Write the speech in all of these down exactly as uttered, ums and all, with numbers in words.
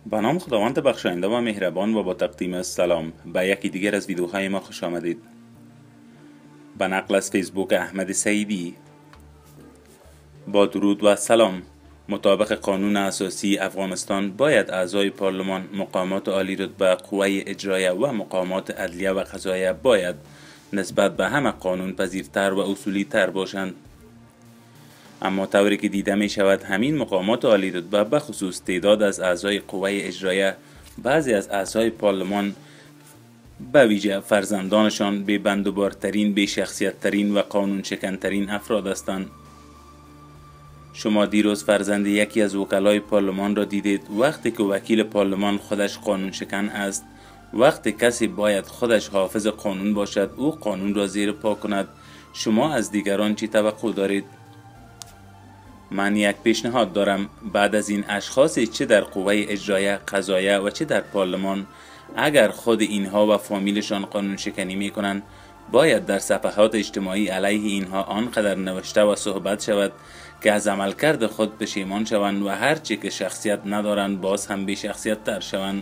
به نام خداوند بخشاینده و مهربان و با تقدیم سلام به یکی دیگر از ویدیوهای ما خوش آمدید. به نقل از فیسبوک احمد سعیدی. با درود و سلام. مطابق قانون اساسی افغانستان باید اعضای پارلمان، مقامات عالی رتبه، قوه اجرایه و مقامات عدلیه و قضاییه باید نسبت به همه قانون پذیرتر و اصولی تر باشند. اما طوری که دیده می شود همین مقامات عالی رتبه به خصوص تعداد از اعضای قوه اجرایه، بعضی از اعضای پارلمان به ویژه فرزندانشان به بندوبارترین، به شخصیت ترین و قانون شکنترین افراد هستند. شما دیروز فرزند یکی از وکلای پارلمان را دیدید. وقتی که وکیل پارلمان خودش قانون شکن است، وقتی کسی باید خودش حافظ قانون باشد او قانون را زیر پا کند، شما از دیگران چی توقع دارید؟ من یک پیشنهاد دارم. بعد از این اشخاصی چه در قوه اجرایه، قضاییه و چه در پارلمان، اگر خود اینها و فامیلشان قانون شکنی می کنند، باید در صفحات اجتماعی علیه اینها آنقدر نوشته و صحبت شود که از عملکرد خود پشیمان شوند و هرچی که شخصیت ندارند باز هم بی شخصیت تر شوند.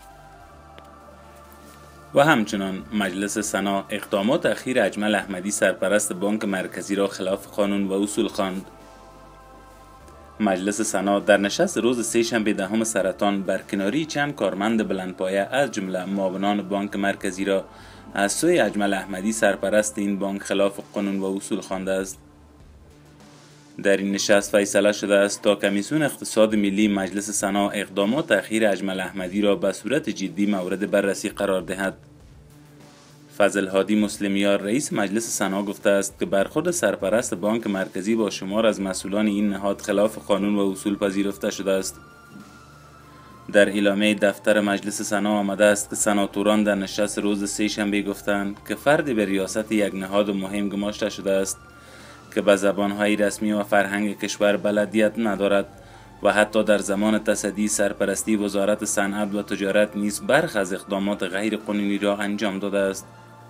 و همچنان مجلس سنا اقدامات اخیر اجمل احمدی سرپرست بانک مرکزی را خلاف قانون و اصول خواند. مجلس سنا در نشست روز سه‌شنبه دهم سرطان برکناری چند کارمند بلندپایه از جمله معاونان بانک مرکزی را از سوی اجمل احمدی سرپرست این بانک خلاف قانون و اصول خوانده است. در این نشست فیصله شده است تا کمیسیون اقتصاد ملی مجلس سنا اقدامات اخیر اجمل احمدی را به صورت جدی مورد بررسی قرار دهد. فضل هادی مسلمیار رئیس مجلس سنا گفته است که برخورد سرپرست بانک مرکزی با شمار از مسئولان این نهاد خلاف قانون و اصول پذیرفته شده است. در اعلامیه دفتر مجلس سنا آمده است که سناتوران در نشست روز سه‌شنبه گفتند که فردی به ریاست یک نهاد مهم گماشته شده است که به زبانهای رسمی و فرهنگ کشور بلدیت ندارد و حتی در زمان تصدی سرپرستی وزارت صنعت و تجارت نیز برخی از اقدامات غیر قانونی را انجام داده است.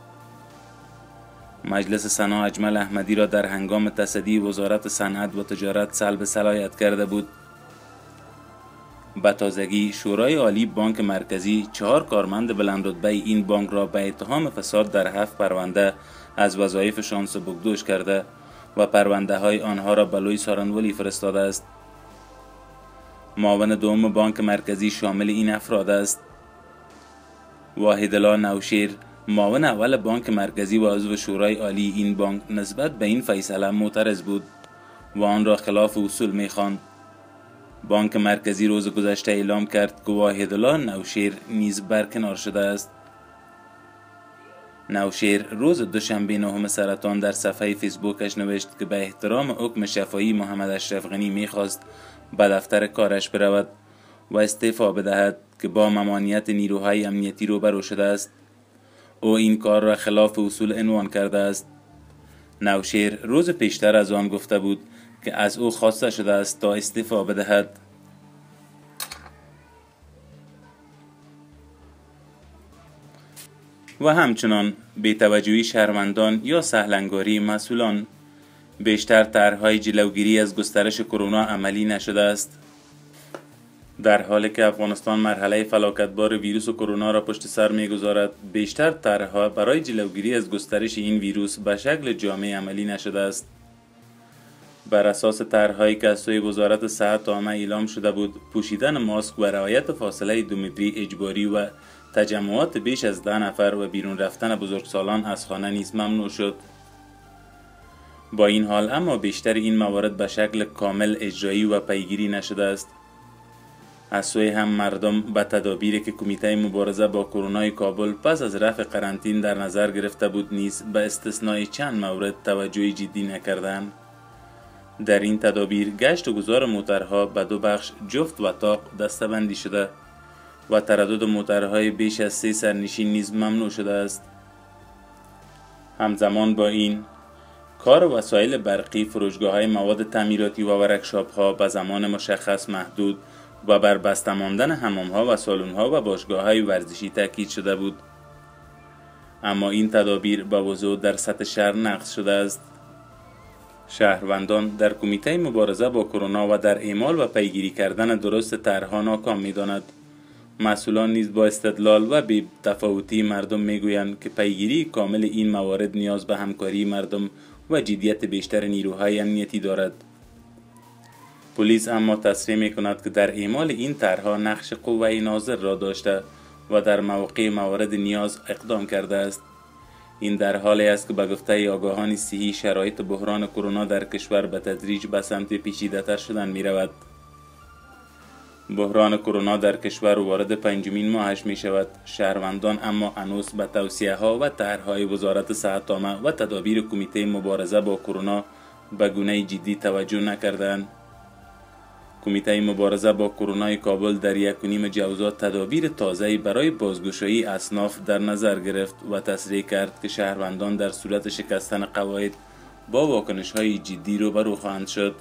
مجلس سنا اجمل احمدی را در هنگام تصدی وزارت صنعت و تجارت سلب صلاحیت کرده بود. به تازگی شورای عالی بانک مرکزی چهار کارمند بلندرتبه این بانک را به اتهام فساد در هفت پرونده از وظایفشان سبکدوش کرده و پرونده های آنها را به لوی سارنولی فرستاده است. معاون دوم بانک مرکزی شامل این افراد است: واحدالله نوشیر، معاون اول بانک مرکزی و عضو شورای عالی این بانک، نسبت به این فیصله معترض بود و آن را خلاف اصول می‌خواند. بانک مرکزی روز گذشته اعلام کرد که واحدالله نوشیر نیز برکنار شده است. نوشیر روز دوشنبه نهم سرطان در صفحه فیسبوکش نوشت که به احترام حکم شفاهی محمد اشرف غنی می‌خواست به دفتر کارش برود و استعفا بدهد که با ممانعت نیروهای امنیتی روبرو شده است. او این کار را خلاف اصول عنوان کرده است. نوشیر روز پیشتر از آن گفته بود که از او خواسته شده است تا استعفا بدهد. و همچنان بی‌توجهی شهروندان یا سهلنگاری مسئولان، بیشتر طرح‌های جلوگیری از گسترش کرونا عملی نشده است. در حالی که افغانستان مرحله فلاکتبار ویروس کرونا را پشت سر می‌گذارد، بیشتر طرح‌ها برای جلوگیری از گسترش این ویروس به شکل جامع عملی نشده است. بر اساس طرح‌هایی که از سوی وزارت صحت عامه اعلام شده بود، پوشیدن ماسک و رعایت فاصله دو متری اجباری و تجمعات بیش از ده نفر و بیرون رفتن بزرگسالان از خانه نیز ممنوع شد. با این حال اما بیشتر این موارد به شکل کامل اجرایی و پیگیری نشده است. از سوی هم مردم به تدابیری که کمیته مبارزه با کرونا کابل پس از رفع قرنطین در نظر گرفته بود نیز به استثنای چند مورد توجه جدی نکردند. در این تدابیر گشت و گذار موترها به دو بخش جفت و طاق دسته‌بندی شده و تردد موترهای بیش از سه سرنشین نیز ممنوع شده است. همزمان با این کار وسایل برقی، فروشگاه‌های مواد تعمیراتی و ورکشاپ‌ها به زمان مشخص محدود و بر بسته ماندن حمام‌ها و سالن‌ها و باشگاه‌های ورزشی تاکید شده بود. اما این تدابیر به وضوح در سطح شهر نقض شده است. شهروندان در کمیته مبارزه با کرونا و در اعمال و پیگیری کردن درست طرح‌ها ناکام می‌داند مسئولان نیز با استدلال و بی تفاوتی مردم میگویند که پیگیری کامل این موارد نیاز به همکاری مردم و جدیت بیشتر نیروهای امنیتی دارد. پلیس اما تصریح می کند که در اعمال این طرحها نقش قوه ناظر را داشته و در موقع موارد نیاز اقدام کرده است. این در حالی است که به گفته آگاهان صحی شرایط بحران کرونا در کشور به تدریج به سمت پیچیده‌تر شدن می رود. بحران کرونا در کشور وارد پنجمین ماهش می شود. شهروندان اما هنوز به توصیه ها و طرحهای وزارت صحت عامه و تدابیر کمیته مبارزه با کرونا به گونه جدی توجه نکردند. کمیته مبارزه با کرونا کابل در یک و نیم جوزا تدابیر تازه‌ای برای بازگشایی اصناف در نظر گرفت و تصریح کرد که شهروندان در صورت شکستن قواعد با واکنش‌های جدی روبرو خواهند شد.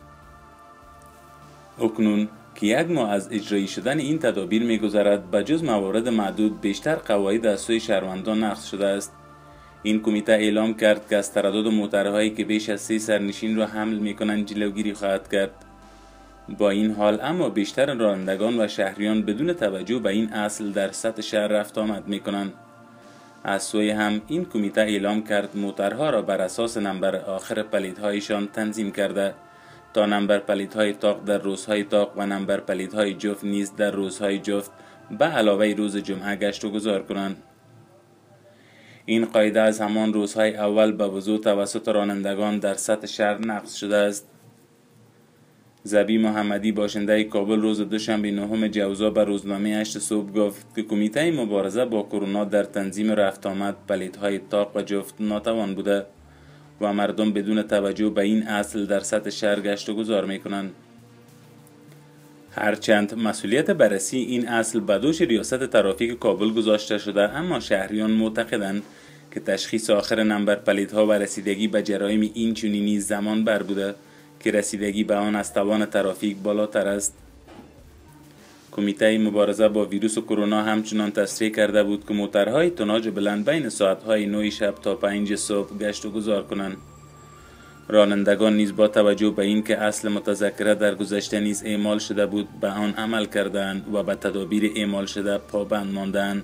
اکنون که یک ماه از اجرایی شدن این تدابیر می‌گذرد، به جز موارد معدود بیشتر قواعد از سوی شهروندان نقض شده است. این کمیته اعلام کرد که از تردد موترهایی که بیش از سه سرنشین را حمل می‌کنند جلوگیری خواهد کرد. با این حال اما بیشتر رانندگان و شهریان بدون توجه به این اصل در سطح شهر رفت آمد می‌کنند. از سوی هم این کمیته اعلام کرد موترها را بر اساس نمبر آخر پلیدهایشان تنظیم کرده تا نمبر پلیدهای طاق در روزهای طاق و نمبر پلیدهای جفت نیز در روزهای جفت به علاوه روز جمعه گشت و گذار کنند. این قاعده از همان روزهای اول به وضوح توسط رانندگان در سطح شهر نقض شده است. زبی محمدی باشنده کابل روز دوشنبه نهم جوزا به روزنامه هشت صبح گفت که کمیته مبارزه با کرونا در تنظیم رفت آمد پلیدهای طاق و جفت ناتوان بوده و مردم بدون توجه به این اصل در سطح شهر گشت و گذار می کنند. هرچند مسئولیت بررسی این اصل به دوش ریاست ترافیک کابل گذاشته شده، اما شهریان معتقدند که تشخیص آخر نمبر پلیدها و رسیدگی به جرایم این چنینی زمان بر بوده که رسیدگی به آن از توان ترافیک بالاتر است. کمیته مبارزه با ویروس کرونا همچنان تصریح کرده بود که موترهای توناژ بلند بین ساعتهای نه شب تا پنج صبح گشت و گذار کنند. رانندگان نیز با توجه به این که اصل متذکره در گذشته نیز اعمال شده بود به آن عمل کردند و به تدابیر اعمال شده پابند ماندند.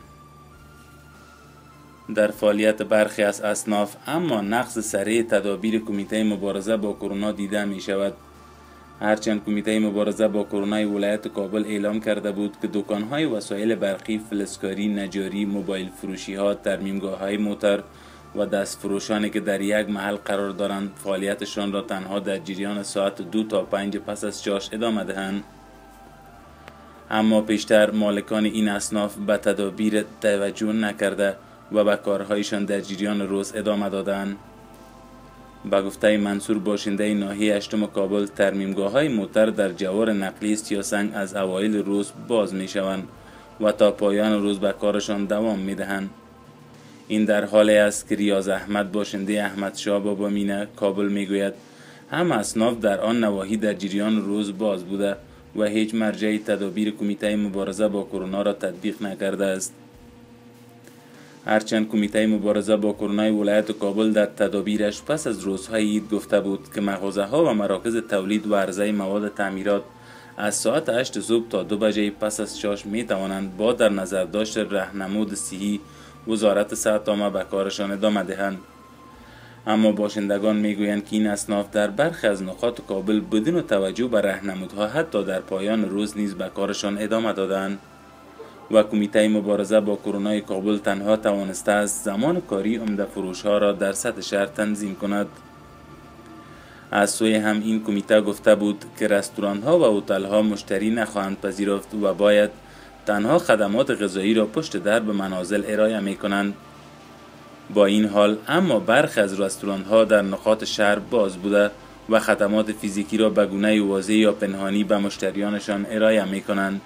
در فعالیت برخی از اصناف اما نقض سریع تدابیر کمیته مبارزه با کرونا دیده می شود. هرچند کمیته مبارزه با کرونا ولایت کابل اعلام کرده بود که دکان‌های وسایل برقی، فلزکاری، نجاری، موبایل فروشی‌ها، ترمیمگاه‌های موتر و دستفروشانی که در یک محل قرار دارند فعالیتشان را تنها در جریان ساعت دو تا پنج پس از چاش ادامه دهند. اما پیشتر مالکان این اصناف به تدابیر توجه نکرده و به کارهایشان در جریان روز ادامه دادند. به گفته منصور باشنده ناحیه هشتم کابل، ترمیمگاه‌های موتر در جوار نقلی سیاسنگ از اوایل روز باز می شوند و تا پایان روز به کارشان دوام می دهند. این در حالی است که ریاض احمد باشنده احمد شاه بابا مینه کابل می گوید هم اصناف در آن نواحی در جریان روز باز بوده و هیچ مرجعی تدابیر کمیته مبارزه با کرونا را تطبیق نکرده است. هرچند کمیته مبارزه با کرونا ولایت کابل در تدابیرش پس از روزهای عید گفته بود که مغازه‌ها و مراکز تولید و عرضه مواد تعمیرات از ساعت هشت صبح تا دو بجه پس از چاش می توانند با در نظر داشت راهنمود صحی وزارت صحت عامه به کارشان ادامه دهند. اما باشندگان میگویند که این اصناف در برخی از نقاط کابل بدون توجه به راهنمودها حتی در پایان روز نیز به کارشان ادامه دادند و کمیته مبارزه با کرونا کابل تنها توانسته است زمان کاری عمده فروش ها را در سطح شهر تنظیم کند. از سوی هم این کمیته گفته بود که رستوران ها و هتل ها مشتری نخواهند پذیرفت و باید تنها خدمات غذایی را پشت در به منازل ارائه می کنند. با این حال اما برخی از رستوران ها در نقاط شهر باز بوده و خدمات فیزیکی را به گونه واضح یا پنهانی به مشتریانشان ارائه می کنند.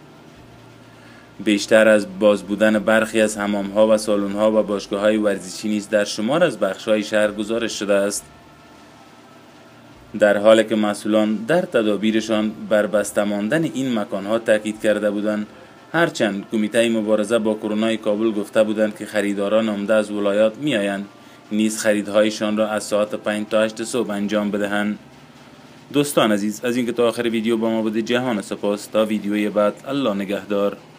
بیشتر از باز بودن برخی از حمام ها و سالن ها و باشگاه های ورزشی نیز در شمار از بخش های شهر گزارش شده است، در حالی که مسئولان در تدابیرشان بر بسته ماندن این مکان ها تاکید کرده بودند. هرچند کمیته مبارزه با کرونا کابل گفته بودند که خریداران عمده از ولایات می آیند نیز خریدهایشان را از ساعت پنج تا هشت صبح انجام بدهند. دوستان عزیز، از اینکه تا آخر ویدیو با ما بودید جهان سپاس. تا ویدیوی بعد، الله نگهدار.